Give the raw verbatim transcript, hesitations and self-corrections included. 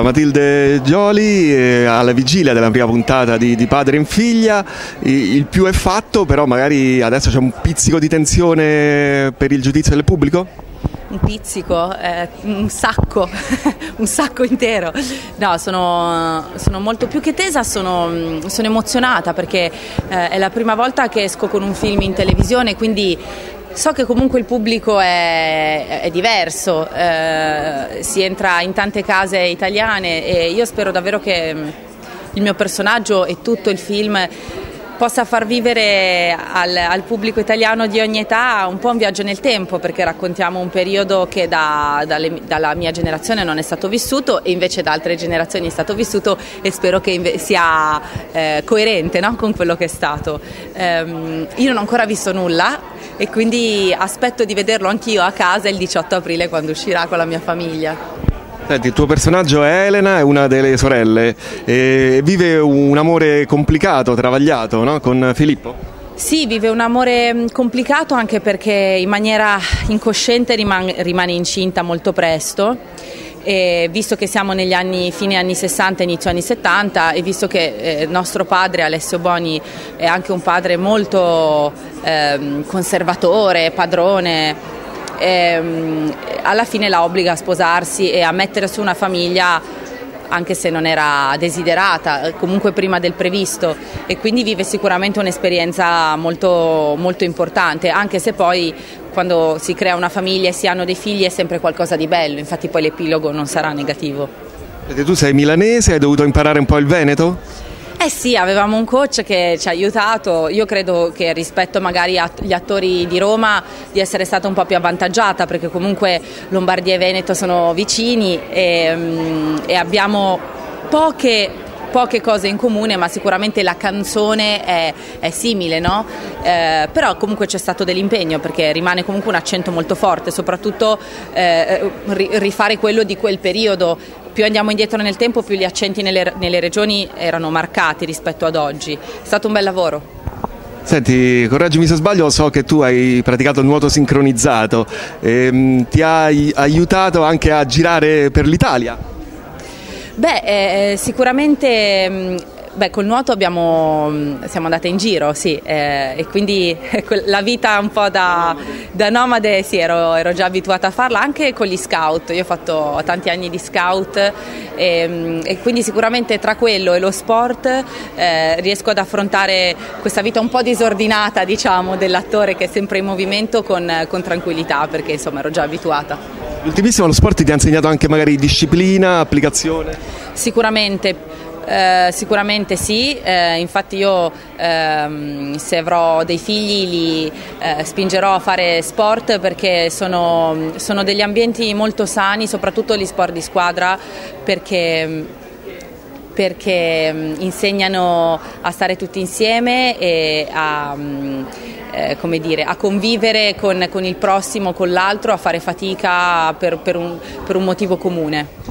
Matilde Gioli, eh, alla vigilia della prima puntata di, di Padre in Figlia, il più è fatto, però magari adesso c'è un pizzico di tensione per il giudizio del pubblico? Un pizzico, eh, un sacco, un sacco intero. No, sono, sono molto più che tesa, sono, sono emozionata perché eh, è la prima volta che esco con un film in televisione, quindi so che comunque il pubblico è, è diverso, eh, si entra in tante case italiane e io spero davvero che il mio personaggio e tutto il film possa far vivere al, al pubblico italiano di ogni età un po' un viaggio nel tempo, perché raccontiamo un periodo che da, dalle, dalla mia generazione non è stato vissuto e invece da altre generazioni è stato vissuto, e spero che sia eh, coerente, no? Con quello che è stato. Um, io non ho ancora visto nulla e quindi aspetto di vederlo anch'io a casa il diciotto aprile, quando uscirà con la mia famiglia. Senti, il tuo personaggio è Elena, è una delle sorelle, e vive un amore complicato, travagliato, no? Con Filippo? Sì, vive un amore complicato anche perché in maniera incosciente rimane, rimane incinta molto presto. E visto che siamo negli anni, fine anni sessanta, inizio anni settanta, e visto che eh, nostro padre Alessio Boni è anche un padre molto eh, conservatore, padrone, ehm, alla fine la obbliga a sposarsi e a mettere su una famiglia, anche se non era desiderata, comunque prima del previsto, e quindi vive sicuramente un'esperienza molto, molto importante, anche se poi quando si crea una famiglia e si hanno dei figli è sempre qualcosa di bello, infatti poi l'epilogo non sarà negativo. E tu sei milanese, hai dovuto imparare un po' il veneto? Eh sì, avevamo un coach che ci ha aiutato, io credo che rispetto magari agli attori di Roma di essere stata un po' più avvantaggiata, perché comunque Lombardia e Veneto sono vicini e, e abbiamo poche... poche cose in comune, ma sicuramente la canzone è, è simile, no? Eh, però comunque c'è stato dell'impegno, perché rimane comunque un accento molto forte, soprattutto eh, rifare quello di quel periodo. Più andiamo indietro nel tempo, più gli accenti nelle, nelle regioni erano marcati rispetto ad oggi. È stato un bel lavoro. Senti, correggimi se sbaglio, so che tu hai praticato il nuoto sincronizzato, ehm, ti ha aiutato anche a girare per l'Italia? Beh, eh, sicuramente beh, col nuoto abbiamo, siamo andate in giro, sì, eh, e quindi la vita un po' da, da nomade, sì, ero, ero già abituata a farla, anche con gli scout. Io ho fatto tanti anni di scout e, e quindi sicuramente tra quello e lo sport eh, riesco ad affrontare questa vita un po' disordinata, diciamo, dell'attore che è sempre in movimento con, con tranquillità, perché insomma ero già abituata. L'ultimissimo, lo sport ti ha insegnato anche magari disciplina, applicazione? Sicuramente. Uh, sicuramente sì, uh, infatti io uh, se avrò dei figli li uh, spingerò a fare sport, perché sono, sono degli ambienti molto sani, soprattutto gli sport di squadra, perché, perché um, insegnano a stare tutti insieme e a, um, eh, come dire, a convivere con, con il prossimo, con l'altro, a fare fatica per, per, un, per un motivo comune.